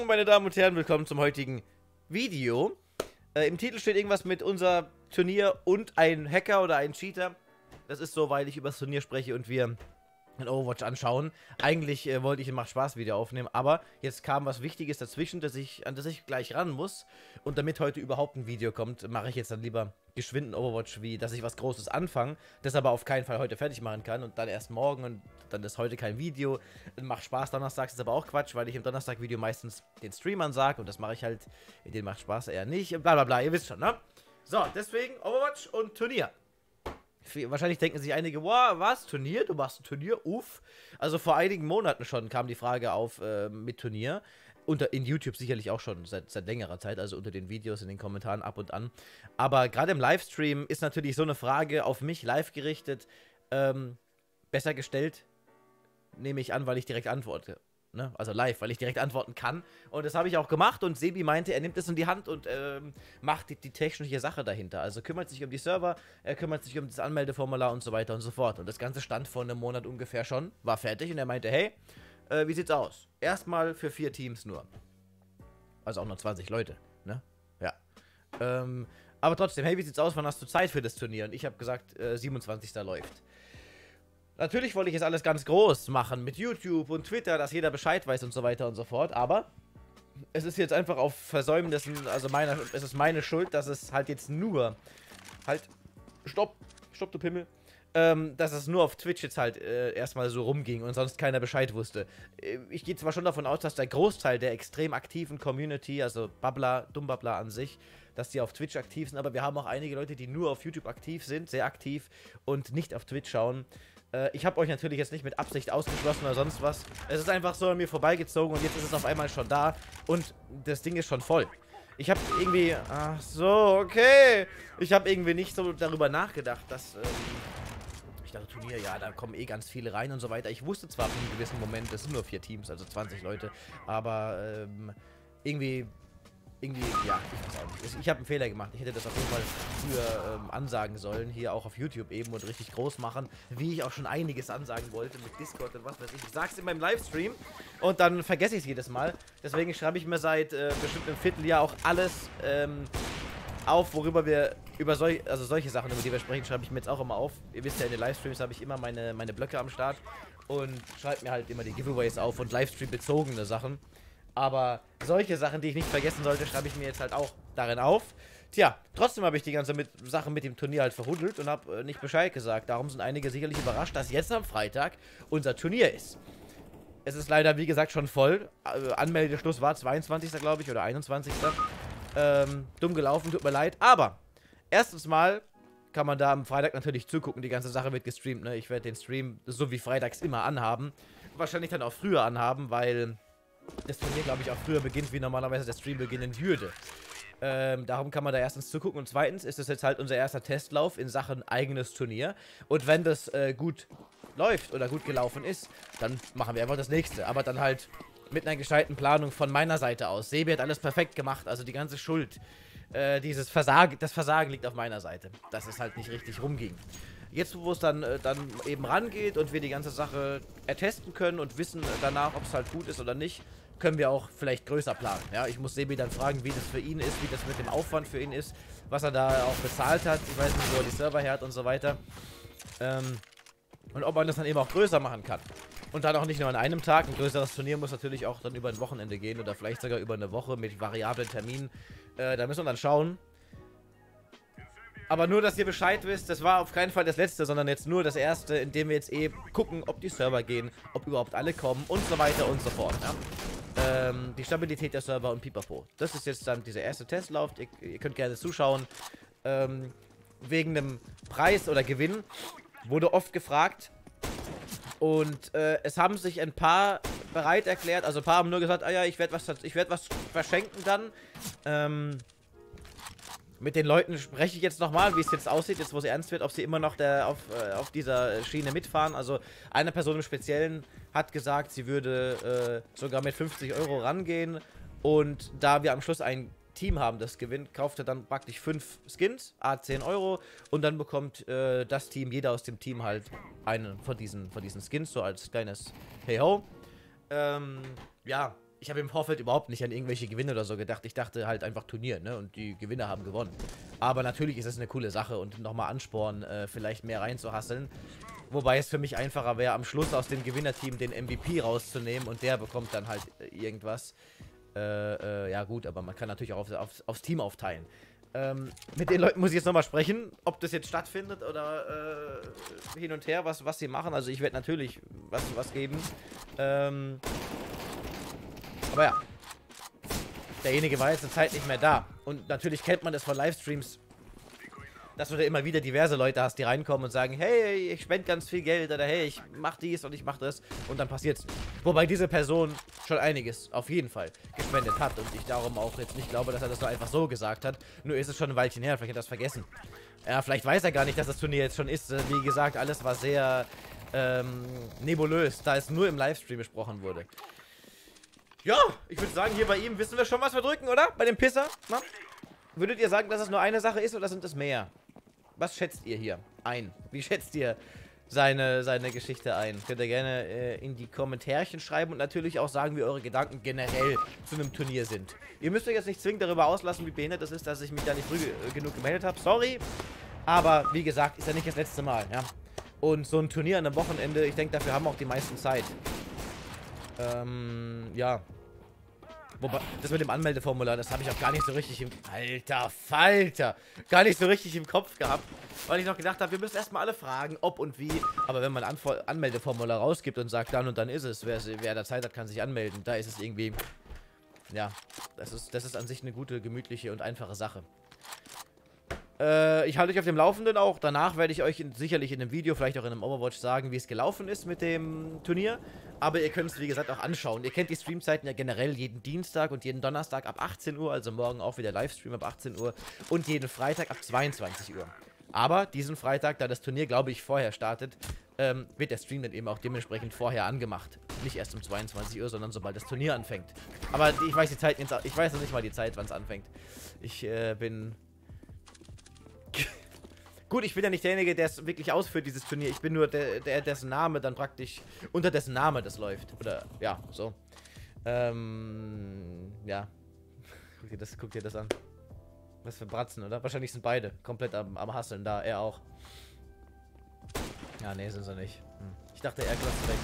Meine Damen und Herren, willkommen zum heutigen Video. Im Titel steht irgendwas mit unser Turnier und ein Hacker oder ein Cheater. Das ist so, weil ich über das Turnier spreche und wir in Overwatch anschauen. Eigentlich wollte ich ein Macht-Spaß-Video aufnehmen, aber jetzt kam was Wichtiges dazwischen, an das ich gleich ran muss. Und damit heute überhaupt ein Video kommt, mache ich jetzt dann lieber geschwind ein Overwatch, wie dass ich was Großes anfange, das aber auf keinen Fall heute fertig machen kann und dann erst morgen und dann ist heute kein Video. Macht Spaß donnerstags, ist aber auch Quatsch, weil ich im Donnerstag-Video meistens den Streamern sage und das mache ich halt, in denen macht Spaß eher nicht, bla bla bla, ihr wisst schon, ne? So, deswegen Overwatch und Turnier. Wahrscheinlich denken sich einige, wow, was, Turnier? Du machst ein Turnier? Uff. Also vor einigen Monaten schon kam die Frage auf mit Turnier. In YouTube sicherlich auch schon seit längerer Zeit, also unter den Videos, in den Kommentaren ab und an. Aber gerade im Livestream ist natürlich so eine Frage auf mich live gerichtet besser gestellt, nehme ich an, weil ich direkt antworte. Ne? Also live, weil ich direkt antworten kann. Und das habe ich auch gemacht und Sebi meinte, er nimmt es in die Hand und macht die technische Sache dahinter. Also kümmert sich um die Server, er kümmert sich um das Anmeldeformular und so weiter und so fort. Und das Ganze stand vor einem Monat ungefähr schon, war fertig und er meinte, hey, wie sieht's aus? Erstmal für 4 Teams nur. Also auch nur 20 Leute, ne? Ja. Aber trotzdem, hey, wie sieht's aus? Wann hast du Zeit für das Turnier? Und ich habe gesagt, 27. läuft. Natürlich wollte ich jetzt alles ganz groß machen mit YouTube und Twitter, dass jeder Bescheid weiß und so weiter und so fort, aber es ist jetzt einfach auf Versäumnissen, also es ist meine Schuld, dass es halt jetzt nur, stopp du Pimmel, dass es nur auf Twitch jetzt halt erstmal so rumging und sonst keiner Bescheid wusste. Ich gehe zwar schon davon aus, dass der Großteil der extrem aktiven Community, also Babbler, Dummbabbler an sich, dass die auf Twitch aktiv sind, aber wir haben auch einige Leute, die nur auf YouTube aktiv sind, sehr aktiv und nicht auf Twitch schauen. Ich habe euch natürlich jetzt nicht mit Absicht ausgeschlossen oder sonst was. Es ist einfach so an mir vorbeigezogen und jetzt ist es auf einmal schon da und das Ding ist schon voll. Ich habe irgendwie, ach so, okay. Ich habe irgendwie nicht so darüber nachgedacht, dass, ich dachte, Turnier, ja, da kommen eh ganz viele rein und so weiter. Ich wusste zwar in einem gewissen Moment, es sind nur 4 Teams, also 20 Leute, aber irgendwie, ja, ich weiß auch nicht. Ich habe einen Fehler gemacht. Ich hätte das auf jeden Fall früher ansagen sollen, hier auch auf YouTube eben und richtig groß machen, wie ich auch schon einiges ansagen wollte mit Discord und was weiß ich. Ich sag's in meinem Livestream und dann vergesse ich es jedes Mal. Deswegen schreibe ich mir seit bestimmt einem Vierteljahr auch alles auf, worüber wir, solche Sachen, über die wir sprechen, schreibe ich mir jetzt auch immer auf. Ihr wisst ja, in den Livestreams habe ich immer meine Blöcke am Start und schreibe mir halt immer die Giveaways auf und Livestream-bezogene Sachen. Aber solche Sachen, die ich nicht vergessen sollte, schreibe ich mir jetzt halt auch darin auf. Tja, trotzdem habe ich die ganze Sache mit dem Turnier halt verhudelt und habe nicht Bescheid gesagt. Darum sind einige sicherlich überrascht, dass jetzt am Freitag unser Turnier ist. Es ist leider, wie gesagt, schon voll. Anmeldeschluss war 22. glaube ich, oder 21. Dumm gelaufen, tut mir leid. Aber, erstens mal kann man da am Freitag natürlich zugucken. Die ganze Sache wird gestreamt, ne? Ich werde den Stream so wie freitags immer anhaben. Wahrscheinlich dann auch früher anhaben, weil das Turnier, glaube ich, auch früher beginnt, wie normalerweise der Stream beginnen würde. Darum kann man da erstens zugucken und zweitens ist das jetzt halt unser erster Testlauf in Sachen eigenes Turnier. Und wenn das gut läuft oder gut gelaufen ist, dann machen wir einfach das nächste. Aber dann halt mit einer gescheiten Planung von meiner Seite aus. Sebi hat alles perfekt gemacht, also die ganze Schuld, das Versagen liegt auf meiner Seite, dass es halt nicht richtig rumging. Jetzt, wo es dann eben rangeht und wir die ganze Sache ertesten können und wissen danach, ob es halt gut ist oder nicht, können wir auch vielleicht größer planen. Ja, ich muss Sebi dann fragen, wie das für ihn ist, wie das mit dem Aufwand für ihn ist, was er da auch bezahlt hat. Ich weiß nicht, wo er die Server her hat und so weiter. Und ob man das dann eben auch größer machen kann. Und dann auch nicht nur an einem Tag. Ein größeres Turnier muss natürlich auch dann über ein Wochenende gehen oder vielleicht sogar über eine Woche mit variablen Terminen. Da müssen wir dann schauen. Aber nur, dass ihr Bescheid wisst, das war auf keinen Fall das letzte, sondern jetzt nur das erste, in dem wir jetzt gucken, ob die Server gehen, ob überhaupt alle kommen und so weiter und so fort. Ja? Die Stabilität der Server und pipapo. Das ist jetzt dann dieser erste Testlauf. Ihr könnt gerne zuschauen. Wegen einem Preis oder Gewinn wurde oft gefragt. Und es haben sich ein paar bereit erklärt. Also ein paar haben nur gesagt, ah ja, ich werd was verschenken dann. Mit den Leuten spreche ich jetzt nochmal, wie es jetzt aussieht, jetzt wo es ernst wird, ob sie immer noch auf dieser Schiene mitfahren. Also eine Person im Speziellen hat gesagt, sie würde sogar mit 50 Euro rangehen. Und da wir am Schluss ein Team haben, das gewinnt, kauft er dann praktisch 5 Skins, a 10 Euro. Und dann bekommt das Team, jeder aus dem Team halt einen von diesen Skins, so als kleines Hey-Ho. Ja, ich habe im Vorfeld überhaupt nicht an irgendwelche Gewinne oder so gedacht. Ich dachte halt einfach Turnier, ne? Und die Gewinner haben gewonnen. Aber natürlich ist es eine coole Sache und nochmal Ansporn, vielleicht mehr reinzuhasseln. Wobei es für mich einfacher wäre, am Schluss aus dem Gewinnerteam den MVP rauszunehmen und der bekommt dann halt irgendwas. Ja gut, aber man kann natürlich auch aufs Team aufteilen. Mit den Leuten muss ich jetzt nochmal sprechen, ob das jetzt stattfindet oder hin und her, was sie machen. Also ich werde natürlich was geben. Aber ja, derjenige war jetzt eine Zeit nicht mehr da. Und natürlich kennt man das von Livestreams, dass du da immer wieder diverse Leute hast, die reinkommen und sagen, hey, ich spende ganz viel Geld oder hey, ich mach dies und ich mach das und dann passiert's nicht. Wobei diese Person schon einiges auf jeden Fall gespendet hat und ich darum auch jetzt nicht glaube, dass er das nur einfach so gesagt hat. Nur ist es schon ein Weilchen her, vielleicht hat er das vergessen. Ja, vielleicht weiß er gar nicht, dass das Turnier jetzt schon ist. Wie gesagt, alles war sehr nebulös, da es nur im Livestream besprochen wurde. Ja, ich würde sagen, hier bei ihm wissen wir schon, was wir drücken, oder? Bei dem Pisser, na? Würdet ihr sagen, dass es nur eine Sache ist oder sind es mehr? Was schätzt ihr hier ein? Wie schätzt ihr seine Geschichte ein? Könnt ihr gerne in die Kommentärchen schreiben und natürlich auch sagen, wie eure Gedanken generell zu einem Turnier sind. Ihr müsst euch jetzt nicht zwingend darüber auslassen, wie behindert es ist, dass ich mich da nicht früh genug gemeldet habe. Sorry. Aber wie gesagt, ist ja nicht das letzte Mal, ja. Und so ein Turnier an einem Wochenende, ich denke, dafür haben auch die meisten Zeit. Ja. Wobei, das mit dem Anmeldeformular, das habe ich auch gar nicht so richtig im... Alter Falter! Gar nicht so richtig im Kopf gehabt. Weil ich noch gedacht habe, wir müssen erstmal alle fragen, ob und wie. Aber wenn man ein Anmeldeformular rausgibt und sagt, dann und dann ist es, wer da Zeit hat, kann sich anmelden. Da ist es irgendwie... Ja, das ist an sich eine gute, gemütliche und einfache Sache. Ich halte euch auf dem Laufenden auch. Danach werde ich euch sicherlich in einem Video, vielleicht auch in einem Overwatch sagen, wie es gelaufen ist mit dem Turnier. Aber ihr könnt es, wie gesagt, auch anschauen. Ihr kennt die Streamzeiten ja generell jeden Dienstag und jeden Donnerstag ab 18 Uhr. Also morgen auch wieder Livestream ab 18 Uhr. Und jeden Freitag ab 22 Uhr. Aber diesen Freitag, da das Turnier, glaube ich, vorher startet, wird der Stream dann eben auch dementsprechend vorher angemacht. Nicht erst um 22 Uhr, sondern sobald das Turnier anfängt. Aber ich weiß die Zeit jetzt, ich weiß noch nicht mal die Zeit, wann es anfängt. Ich bin... Gut, ich bin ja nicht derjenige, der es wirklich ausführt, dieses Turnier. Ich bin nur dessen Name dann praktisch, unter dessen Name das läuft. Oder, ja, so. Ja. Guck dir das an. Was für Bratzen, oder? Wahrscheinlich sind beide komplett am Hasseln da. Er auch. Ja, nee, sind sie nicht. Ich dachte, er klopft vielleicht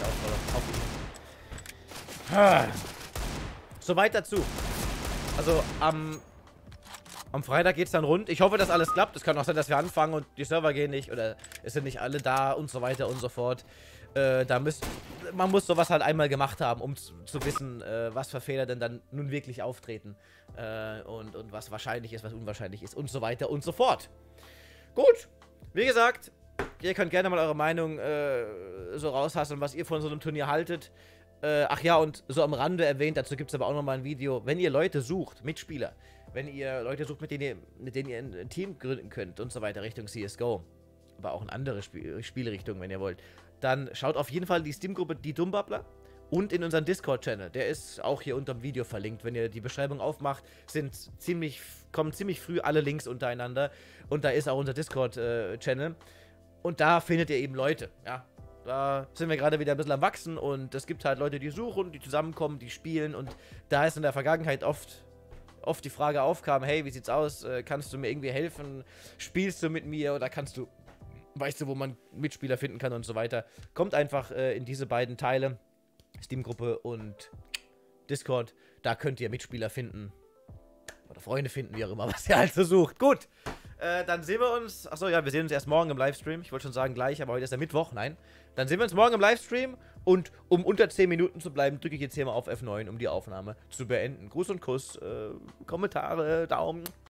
auf ihn. Soweit dazu. Also, am Freitag geht es dann rund. Ich hoffe, dass alles klappt. Es kann auch sein, dass wir anfangen und die Server gehen nicht oder es sind nicht alle da und so weiter und so fort. Man muss sowas halt einmal gemacht haben, um zu wissen, was für Fehler denn dann nun wirklich auftreten. Und was wahrscheinlich ist, was unwahrscheinlich ist und so weiter und so fort. Gut, wie gesagt, ihr könnt gerne mal eure Meinung so raushasseln, was ihr von so einem Turnier haltet. Ach ja, und so am Rande erwähnt, dazu gibt es aber auch nochmal ein Video, wenn ihr Leute sucht, Mitspieler, wenn ihr Leute sucht, mit denen ihr ein Team gründen könnt und so weiter, Richtung CSGO, aber auch in andere Spielrichtungen, wenn ihr wollt, dann schaut auf jeden Fall die Steam-Gruppe Die Dummbabbler und in unseren Discord-Channel, der ist auch hier unter dem Video verlinkt. Wenn ihr die Beschreibung aufmacht, kommen ziemlich früh alle Links untereinander und da ist auch unser Discord-Channel und da findet ihr eben Leute, ja. Da sind wir gerade wieder ein bisschen am Wachsen und es gibt halt Leute, die suchen, die zusammenkommen, die spielen und da ist in der Vergangenheit oft die Frage aufkam, hey, wie sieht's aus, kannst du mir irgendwie helfen, spielst du mit mir oder weißt du, wo man Mitspieler finden kann und so weiter. Kommt einfach in diese beiden Teile, Steam-Gruppe und Discord, da könnt ihr Mitspieler finden oder Freunde finden, wie auch immer, was ihr halt so sucht. Gut. Dann sehen wir uns, achso, ja, wir sehen uns erst morgen im Livestream. Ich wollte schon sagen gleich, aber heute ist ja Mittwoch, nein. Dann sehen wir uns morgen im Livestream und um unter 10 Minuten zu bleiben, drücke ich jetzt hier mal auf F9, um die Aufnahme zu beenden. Gruß und Kuss, Kommentare, Daumen.